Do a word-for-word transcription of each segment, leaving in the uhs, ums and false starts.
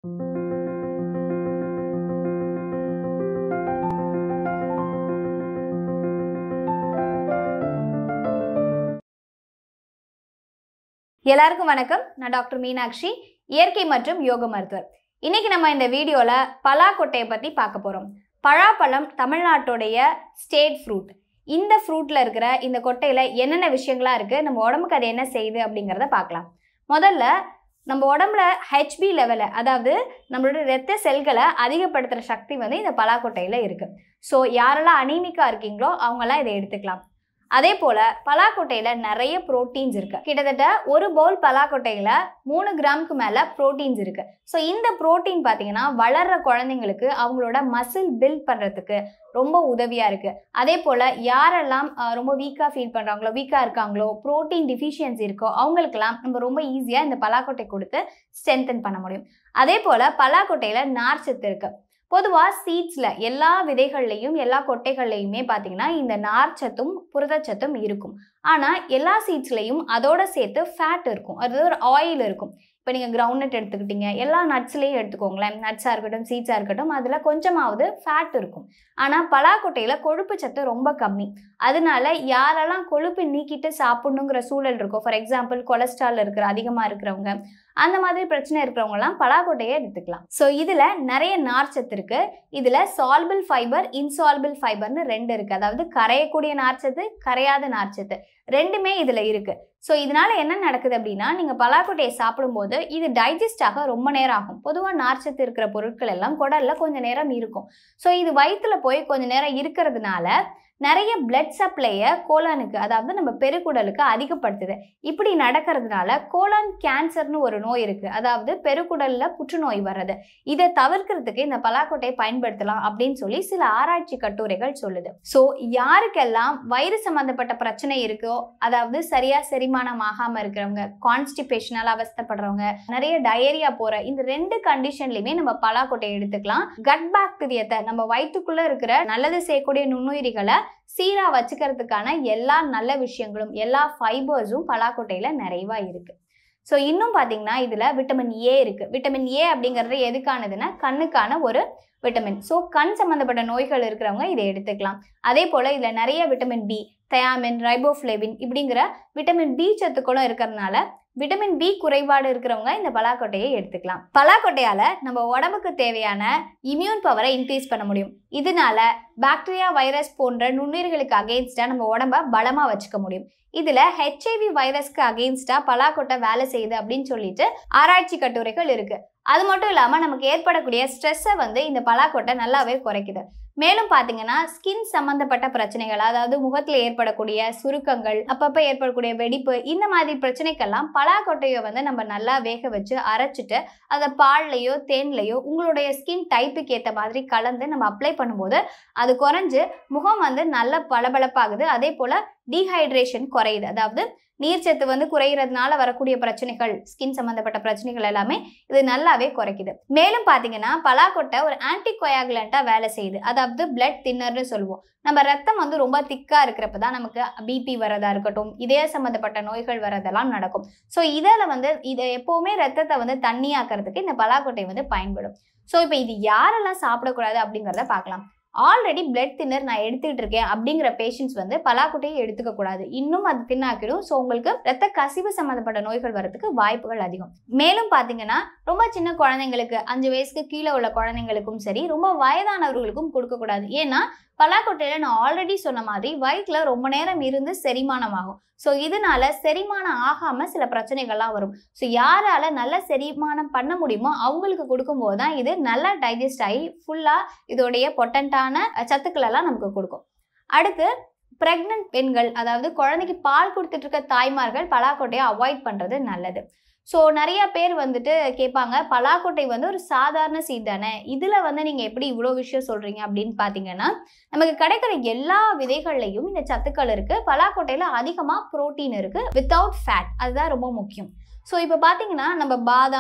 எல்லாருக்கும் வணக்கம். நான் டாக்டர் மீனாட்சி, இயற்கை மற்றும் யோக மருத்துவர். இன்னைக்கு நம்ம இந்த வீடியோல பலா கொட்டையை பத்தி பார்க்க போறோம். பலாப்பழம் தமிழ்நாட்டுடைய ஸ்டேட் ஃப்ரூட். இந்த ஃப்ரூட்ல இருக்கிற இந்த கொட்டையில என்னென்ன விஷயங்களா இருக்கு, நம்ம உடம்புக்கு அது என்ன செய்யுது அப்படிங்கிறத பார்க்கலாம். முதல்ல நம்ம உடம்புல ஹெச்பி லெவலை, அதாவது நம்மளோட இரத்த செல்களை அதிகப்படுத்துகிற சக்தி வந்து இந்த பலாக்கொட்டையில் இருக்குது. ஸோ யாரெல்லாம் அனீமிக்காக இருக்கீங்களோ அவங்கெல்லாம் இதை எடுத்துக்கலாம். அதே போல் பலாக்கொட்டையில் நிறைய ப்ரோட்டீன்ஸ் இருக்குது. கிட்டத்தட்ட ஒரு பவுல் பலாக்கொட்டையில் மூணு கிராமுக்கு மேலே ப்ரோட்டீன்ஸ் இருக்குது. ஸோ இந்த ப்ரோட்டீன் பார்த்தீங்கன்னா வளர்கிற குழந்தைங்களுக்கு அவங்களோட மசில் பில்ட் பண்ணுறதுக்கு ரொம்ப உதவியாக இருக்குது. அதே போல் யாரெல்லாம் ரொம்ப வீக்காக ஃபீல் பண்ணுறாங்களோ, வீக்காக இருக்காங்களோ, ப்ரோட்டீன் டிஃபிஷியன்சி இருக்கோ அவங்களுக்கெல்லாம் நம்ம ரொம்ப ஈஸியாக இந்த பலாக்கொட்டை கொடுத்து ஸ்ட்ரென்தன் பண்ண முடியும். அதே போல் பலாக்கொட்டையில் நார்ச்சத்து இருக்குது. பொதுவாக சீட்ஸில் எல்லா விதைகள்லையும் எல்லா கொட்டைகள்லையுமே பார்த்தீங்கன்னா இந்த நார்ச்சத்தும் புரதச்சத்தும் இருக்கும். ஆனால் எல்லா சீட்ஸ்லையும் அதோட சேர்த்து ஃபேட் இருக்கும், அது ஒரு ஆயில் இருக்கும். இப்போ நீங்கள் கிரவுண்ட்நட் எடுத்துக்கிட்டீங்க, எல்லா நட்ஸ்லேயும் எடுத்துக்கோங்களேன், நட்ஸாக இருக்கட்டும் சீட்ஸாக இருக்கட்டும், அதில் கொஞ்சமாவது ஃபேட் இருக்கும். ஆனால் பலாக்கொட்டையில் கொழுப்பு சத்து ரொம்ப கம்மி. அதனால யாரெல்லாம் கொழுப்பு நீக்கிட்டு சாப்பிடணுங்கிற சூழல் இருக்கோ, ஃபார் எக்ஸாம்பிள் கொலஸ்ட்ரால் இருக்கிற அதிகமாக இருக்கிறவங்க, அந்த மாதிரி பிரச்சனை இருக்கிறவங்கலாம் பலாக்கொட்டையை எடுத்துக்கலாம். ஸோ இதில் நிறைய நார்ச்சத்து இருக்குது. இதில் சால்பிள் ஃபைபர், இன்சால்பிள் ஃபைபர்னு ரெண்டு இருக்குது. அதாவது கரையக்கூடிய நார்ச்சத்து, கரையாத நார்ச்சத்து ரெண்டுமே இதில் இருக்குது. ஸோ இதனால் என்ன நடக்குது அப்படின்னா, நீங்கள் பலாக்கொட்டையை சாப்பிடும்போது இது டைஜஸ்ட் ஆக ரொம்ப நேரம் ஆகும். பொதுவாக நார்ச்சத்து இருக்கிற பொருட்கள் எல்லாம் குடலில் கொஞ்சம் நேரம் இருக்கும். ஸோ இது வயிற்றில் போய் கொஞ்சம் நேரம் இருக்கிறதுனால நிறைய பிளட் சப்ளையை கோலானுக்கு, அதாவது நம்ம பெருக்குடலுக்கு அதிகப்படுத்துது. இப்படி நடக்கிறதுனால கோலான் கேன்சர்னு ஒரு நோய் இருக்குது, அதாவது பெருக்குடலில் புற்றுநோய் வர்றது. இதை தவிர்க்கிறதுக்கு இந்த பலாக்கொட்டையை பயன்படுத்தலாம் அப்படின்னு சொல்லி சில ஆராய்ச்சி கட்டுரைகள் சொல்லுது. ஸோ யாருக்கெல்லாம் வயிறு சம்மந்தப்பட்ட பிரச்சனை இருக்கோ, அதாவது சரியா செரிமானம் ஆகாமல் இருக்கிறவங்க, கான்ஸ்டிபேஷனால் அவஸ்தப்படுறவங்க, நிறைய டயரியா போகிற இந்த ரெண்டு கண்டிஷன்லையுமே நம்ம பலாக்கொட்டையை எடுத்துக்கலாம். கட் பாக்டீரியத்தை, நம்ம வயிற்றுக்குள்ளே இருக்கிற நல்லது செய்யக்கூடிய நுண்ணுயிரிகளை சீரா வச்சுக்கிறதுக்கான எல்லா நல்ல விஷயங்களும், எல்லா ஃபைபர்ஸும் பலாக்கொட்டையில நிறைவா இருக்கு. ஸோ இன்னும் பார்த்தீங்கன்னா இதில் விட்டமின் ஏ இருக்குது. விட்டமின் ஏ அப்படிங்கிறது எதுக்கானதுன்னா கண்ணுக்கான ஒரு விட்டமின். ஸோ கண் சம்மந்தப்பட்ட நோய்கள் இருக்கிறவங்க இதை எடுத்துக்கலாம். அதே போல் இதில் நிறைய விட்டமின் பி, தயாமின், ரைபோஃப்ளேவின் இப்படிங்கிற விட்டமின் பி சத்துக்களும் இருக்கிறதுனால விட்டமின் பி குறைபாடு இருக்கிறவங்க இந்த பலாக்கொட்டையை எடுத்துக்கலாம். பலாக்கொட்டையால் நம்ம உடம்புக்கு தேவையான இம்யூன் பவரை இன்க்ரீஸ் பண்ண முடியும். இதனால பாக்டீரியா, வைரஸ் போன்ற நுண்ணுயிர்களுக்கு அகெயின்ஸ்டாக நம்ம உடம்ப பலமாக வச்சுக்க முடியும். இதில் ஹெச்ஐவி வைரஸ்க்கு அகெயின்ஸ்டாக பலாக்கொட்டை வேலை செய்யுது அப்படின்னு சொல்லிட்டு ஆராய்ச்சி கட்டுரைகள் இருக்குது. அது மட்டும் இல்லாமல் நமக்கு ஏற்படக்கூடிய ஸ்ட்ரெஸ்ஸை வந்து இந்த பலாக்கொட்டை நல்லாவே குறைக்குது. மேலும் பார்த்தீங்கன்னா ஸ்கின் சம்மந்தப்பட்ட பிரச்சனைகள், அதாவது முகத்தில் ஏற்படக்கூடிய சுருக்கங்கள், அப்பப்போ ஏற்படக்கூடிய வெடிப்பு, இந்த மாதிரி பிரச்சனைக்கெல்லாம் பலாக்கொட்டையை வந்து நம்ம நல்லா வேக வச்சு அரைச்சிட்டு அதை பால்லையோ தேன்லையோ உங்களுடைய ஸ்கின் டைப்புக்கு ஏற்ற மாதிரி கலந்து நம்ம அப்ளை பண்ணும்போது அது குறைஞ்சு முகம் வந்து நல்ல பளபளப்பாகுது. அதே போல் டீஹைட்ரேஷன் குறையுது, அதாவது நீர்ச்சத்து வந்து குறையிறதுனால வரக்கூடிய பிரச்சனைகள், ஸ்கின் சம்மந்தப்பட்ட பிரச்சனைகள் எல்லாமே இது நல்லாவே குறைக்குது. மேலும் பார்த்தீங்கன்னா பலாக்கொட்டை ஒரு ஆன்டிகோயாகுலண்ட்டாக வேலை செய்யுது, அதாவது பிளட் தின்னர்னு சொல்லுவோம். நம்ம ரத்தம் வந்து ரொம்ப திக்காக இருக்கிறப்ப தான் நமக்கு பிபி வரதா இருக்கட்டும், இதய சம்மந்தப்பட்ட நோய்கள் வரதெல்லாம் நடக்கும். ஸோ இதில் வந்து இதை எப்போவுமே ரத்தத்தை வந்து தண்ணியாக்கிறதுக்கு இந்த பலாக்கொட்டை வந்து பயன்படும். ஸோ இப்போ இது யாரெல்லாம் சாப்பிடக்கூடாது அப்படிங்கிறத பார்க்கலாம். ஆல்ரெடி பிளட் தின்னர் நான் எடுத்துக்கிட்டு இருக்கேன் அப்படிங்கிற பேஷண்ட்ஸ் வந்து பலாக்கொட்டையை எடுத்துக்க கூடாது. இன்னும் அது தின்னாக்கிடும். ஸோ உங்களுக்கு ரத்த கசிவு சம்மந்தப்பட்ட நோய்கள் வரதுக்கு வாய்ப்புகள் அதிகம். மேலும் பார்த்தீங்கன்னா ரொம்ப சின்ன குழந்தைங்களுக்கு, அஞ்சு வயசுக்கு கீழே உள்ள குழந்தைங்களுக்கும் சரி, ரொம்ப வயதானவர்களுக்கும் கொடுக்கக்கூடாது. ஏன்னா பலாக்கொட்டையில நான் ஆல்ரெடி சொன்ன மாதிரி வயிற்றுல ரொம்ப நேரம் இருந்து செரிமானம் ஆகும். ஸோ இதனால செரிமானம் ஆகாமல் சில பிரச்சனைகள்லாம் வரும். ஸோ யாரால நல்ல செரிமானம் பண்ண முடியுமோ அவங்களுக்கு கொடுக்கும்போது தான் இது நல்லா டைஜஸ்ட் ஆகி ஃபுல்லாக இதோடைய பொட்டன்டான சத்துக்கள் எல்லாம் நமக்கு கொடுக்கும். அடுத்து பிரெக்னன்ட் பெண்கள், அதாவது குழந்தைக்கு பால் கொடுத்துட்டு இருக்க தாய்மார்கள் பலாக்கொட்டையை அவாய்ட் பண்ணுறது நல்லது. ஸோ நிறைய பேர் வந்துட்டு கேட்பாங்க, பலாக்கொட்டை வந்து ஒரு சாதாரண சீட் தானே, இதில் வந்து நீங்கள் எப்படி இவ்வளோ விஷயம் சொல்கிறீங்க அப்படின்னு பார்த்தீங்கன்னா, நமக்கு கிடைக்கிற எல்லா விதைகள்லையும் இந்த சத்துக்கள் இருக்குது. பலாக்கொட்டையில் அதிகமாக ப்ரோட்டீன் இருக்குது வித்தவுட் ஃபேட், அதுதான் ரொம்ப முக்கியம். ஸோ இப்போ பார்த்தீங்கன்னா நம்ம பாதாம்,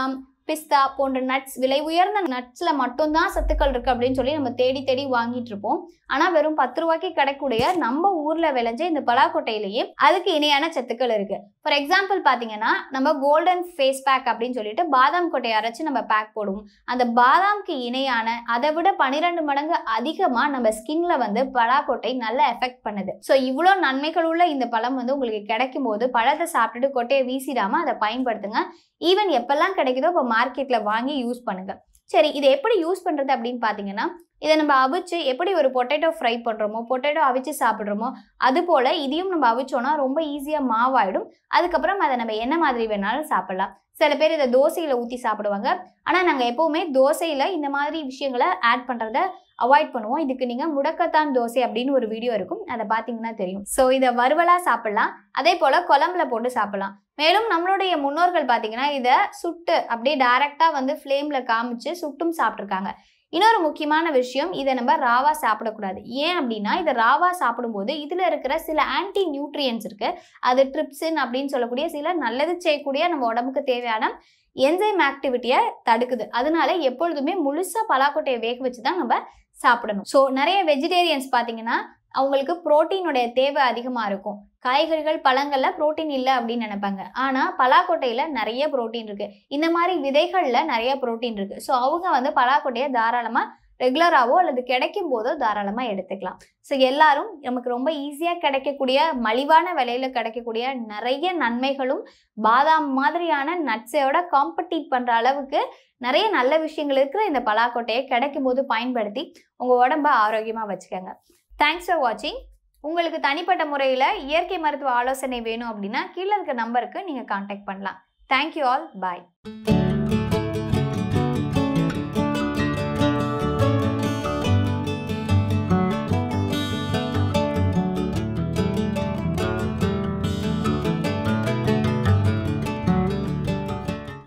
பிஸ்தா போன்ற நட்ஸ், விலை உயர்ந்த நட்ஸ்ல மட்டும்தான் சத்துக்கள் இருக்கு அப்படின்னு சொல்லி நம்ம தேடி தேடி வாங்கிட்டு இருப்போம். ஆனா வெறும் பத்து ரூபாய்க்கு கிடைக்கக்கூடிய நம்ம ஊர்ல விளைஞ்ச இந்த பலாக்கொட்டையிலேயே அதுக்கு இணையான சத்துக்கள் இருக்கு. ஃபார் எக்ஸாம்பிள் பாத்தீங்கன்னா நம்ம கோல்டன் ஃபேஸ் பேக் அப்படின்னு சொல்லிட்டு பாதாம் கொட்டையை அரைச்சு நம்ம பேக் போடுவோம். அந்த பாதாம்க்கு இணையான அதை விட பன்னிரெண்டு மடங்கு அதிகமா நம்ம ஸ்கின்ல வந்து பலாக்கொட்டை நல்ல எஃபெக்ட் பண்ணுது. ஸோ இவ்வளோ நன்மைகள் உள்ள இந்த பழம் வந்து உங்களுக்கு கிடைக்கும் போது பழத்தை சாப்பிட்டுட்டு கொட்டையை வீசிடாம அதை பயன்படுத்துங்க. ஈவன் எப்பெல்லாம் கிடைக்குதோ இப்போ மார்க்கெட்ல வாங்கி யூஸ் பண்ணுங்க. சரி, இதை எப்படி யூஸ் பண்றது அப்படின்னு பாத்தீங்கன்னா, இதை நம்ம அவிச்சு எப்படி ஒரு பொட்டேட்டோ ஃப்ரை பண்றோமோ, பொட்டேட்டோ அவிச்சு சாப்பிட்றோமோ, அது போல இதையும் நம்ம அவிச்சோம்னா ரொம்ப ஈஸியா மாவாயிடும். அதுக்கப்புறம் அதை நம்ம என்ன மாதிரி வேணாலும் சாப்பிடலாம். சில பேர் இதை தோசையில ஊற்றி சாப்பிடுவாங்க. ஆனா நாங்க எப்பவுமே தோசையில இந்த மாதிரி விஷயங்களை ஆட் பண்றத அவாய்ட் பண்ணுவோம். இதுக்கு நீங்க முடக்கத்தான் தோசை அப்படின்னு ஒரு வீடியோ இருக்கும், அதை பார்த்தீங்கன்னா தெரியும். ஸோ இதை வறுவலா சாப்பிடலாம், அதே போல குழம்புல போட்டு சாப்பிடலாம். மேலும் நம்மளுடைய முன்னோர்கள் பார்த்தீங்கன்னா இதை சுட்டு அப்படியே டைரக்டா வந்து ஃப்ளேம்ல காமிச்சு சுட்டும் சாப்பிட்ருக்காங்க. இன்னொரு முக்கியமான விஷயம், இதை நம்ம ராவா சாப்பிடக்கூடாது. ஏன் அப்படின்னா இதை ராவா சாப்பிடும்போது இதுல இருக்கிற சில ஆன்டி நியூட்ரியன்ஸ் இருக்கு. அது ட்ரிப்சின் அப்படின்னு சொல்லக்கூடிய சில நல்லது செய்யக்கூடிய நம்ம உடம்புக்கு தேவையான என்சைம் ஆக்டிவிட்டியை தடுக்குது. அதனால எப்பொழுதுமே முழுசா பலாக்கொட்டையை வேக வச்சு தான் நம்ம சாப்பிடணும். ஸோ நிறைய வெஜிடேரியன்ஸ் பார்த்தீங்கன்னா அவங்களுக்கு புரோட்டீனுடைய தேவை அதிகமாக இருக்கும். காய்கறிகள் பழங்கள்ல புரோட்டீன் இல்லை அப்படின்னு நினைப்பாங்க. ஆனால் பலாக்கொட்டையில நிறைய புரோட்டீன் இருக்கு. இந்த மாதிரி விதைகள்ல நிறைய புரோட்டீன் இருக்கு. ஸோ அவங்க வந்து பலாக்கொட்டையை தாராளமாக ரெகுலராகவோ அல்லது கிடைக்கும் போதோ தாராளமாக எடுத்துக்கலாம். ஸோ எல்லாரும் நமக்கு ரொம்ப ஈஸியாக கிடைக்கக்கூடிய மலிவான விலையில கிடைக்கக்கூடிய நிறைய நன்மைகளும் பாதாம் மாதிரியான நட்ஸையோட காம்பீட் பண்ற அளவுக்கு நிறைய நல்ல விஷயங்கள் இருக்கிற இந்த பலாக்கொட்டையை கிடைக்கும் போது பயன்படுத்தி உங்க உடம்ப ஆரோக்கியமா வச்சுக்கோங்க. தேங்க்ஸ் ஃபார் வாட்சிங். உங்களுக்கு தனிப்பட்ட முறையில் இயற்கை மருத்துவ ஆலோசனை வேணும் அப்படின்னா கீழே இருக்க நம்பருக்கு நீங்கள் கான்டாக்ட் பண்ணலாம். Thank you all. பாய்.